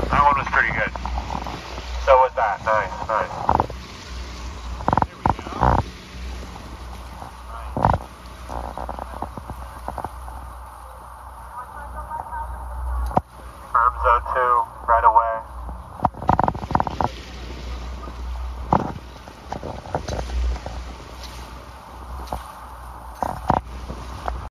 That one was pretty good. So was that. Nice, nice. There we go. Firm zone 2, right away.